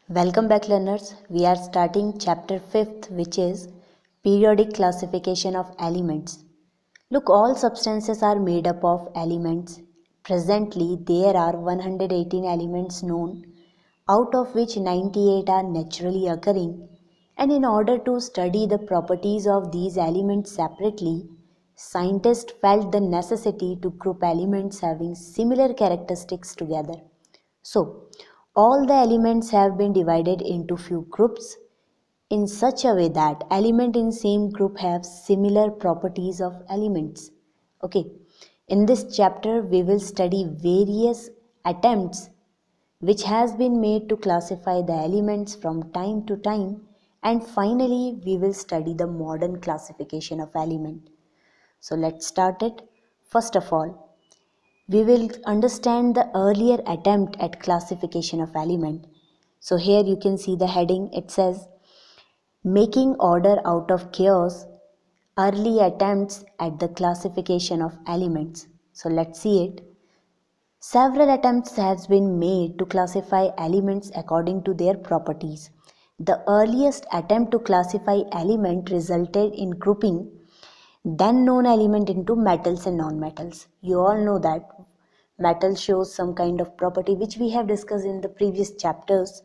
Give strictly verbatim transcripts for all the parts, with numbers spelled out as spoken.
Welcome back learners. We are starting chapter fifth, which is periodic classification of elements. Look, all substances are made up of elements. Presently there are one hundred eighteen elements known, out of which ninety-eight are naturally occurring, and in order to study the properties of these elements separately, scientists felt the necessity to group elements having similar characteristics together. So, all the elements have been divided into few groups in such a way that element in same group have similar properties of elements. Okay, in this chapter we will study various attempts which has been made to classify the elements from time to time, and finally we will study the modern classification of element. So let's start it. First of all, we will understand the earlier attempt at classification of element. So here you can see the heading. It says making order out of chaos, early attempts at the classification of elements. So let's see it. Several attempts has been made to classify elements according to their properties. The earliest attempt to classify element resulted in grouping then known element into metals and non-metals. You all know that metal shows some kind of property which we have discussed in the previous chapters,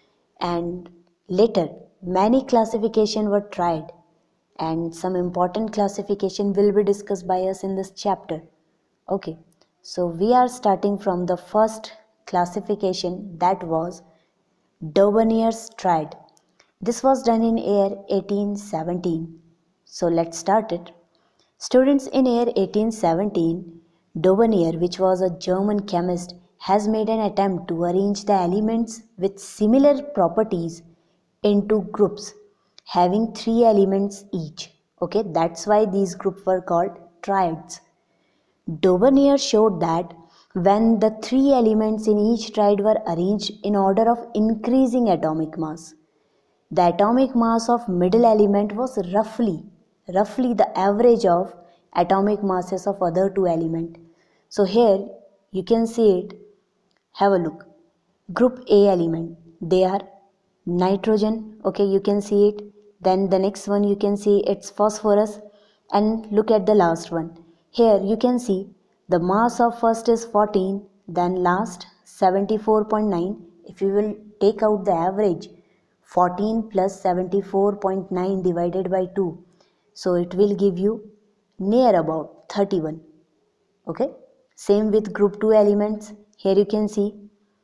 and later many classification were tried, and some important classification will be discussed by us in this chapter. Okay, so we are starting from the first classification, that was Daubernier's triad. This was done in year eighteen seventeen. So let's start it. Students, in year eighteen seventeen, Daubernier, which was a German chemist, has made an attempt to arrange the elements with similar properties into groups having three elements each. Okay, that's why these groups were called triads. Daubernier showed that when the three elements in each triad were arranged in order of increasing atomic mass, the atomic mass of middle element was roughly roughly the average of atomic masses of other two elements. So here you can see it. Have a look. Group A element, they are nitrogen. Okay, you can see it. Then the next one you can see it's phosphorus, and look at the last one. Here you can see the mass of first is fourteen, then last seventy-four point nine. If you will take out the average, fourteen plus seventy-four point nine divided by two, so it will give you near about thirty-one. Okay, same with group two elements. Here you can see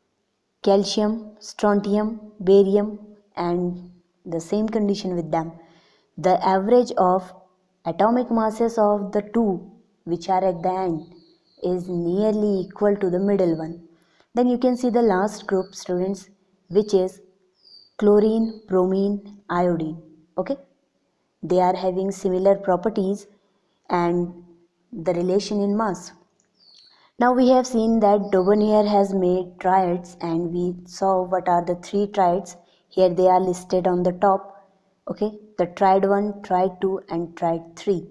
calcium, strontium, barium, and the same condition with them. The average of atomic masses of the two which are at the end is nearly equal to the middle one. Then you can see the last group, students, which is chlorine, bromine, iodine. Okay, they are having similar properties and the relation in mass. Now we have seen that Daubernier has made triads, and we saw what are the three triads. Here they are listed on the top. Okay, the triad one, triad two, and triad three.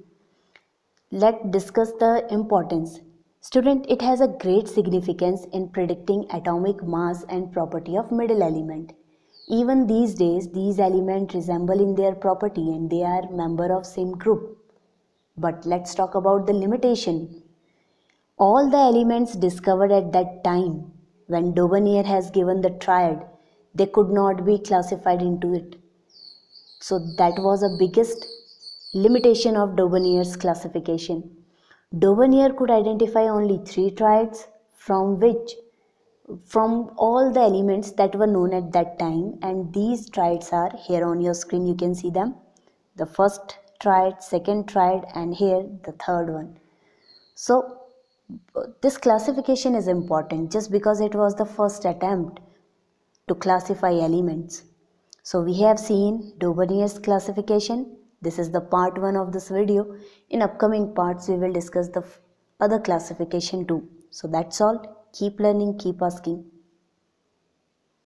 Let's discuss the importance. Student, it has a great significance in predicting atomic mass and property of middle element. Even these days, these elements resemble in their property and they are member of same group. But let's talk about the limitation. All the elements discovered at that time when Daubernier has given the triad, they could not be classified into it. So that was the biggest limitation of Daubernier's classification. Daubernier could identify only three triads from which from all the elements that were known at that time, and these triads are here on your screen. You can see them. The first triad, second triad, and here the third one. So this classification is important just because it was the first attempt to classify elements. So we have seen Daubernier's classification. This is the part one of this video. In upcoming parts we will discuss the other classification too. So that's all. Keep learning, keep asking.